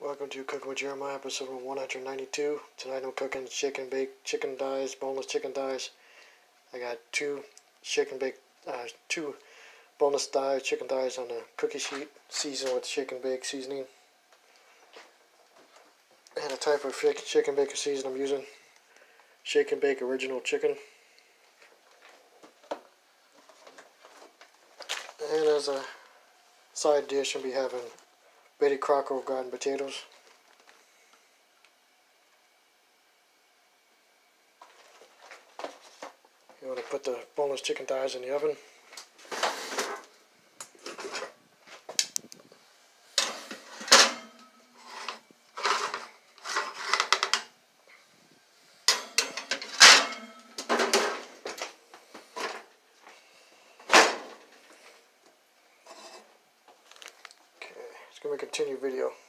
Welcome to Cooking with Jeremiah, episode 192. Tonight I'm cooking shake and bake chicken thighs, boneless chicken thighs. I got two boneless chicken thighs on the cookie sheet, seasoned with shake and bake seasoning. And the type of shake and bake seasoning I'm using, shake and bake original chicken. And as a side dish, I'll be having Betty Crocker AuGratin potatoes. You want to put the boneless chicken thighs in the oven. Okay, it's going to be a continued video.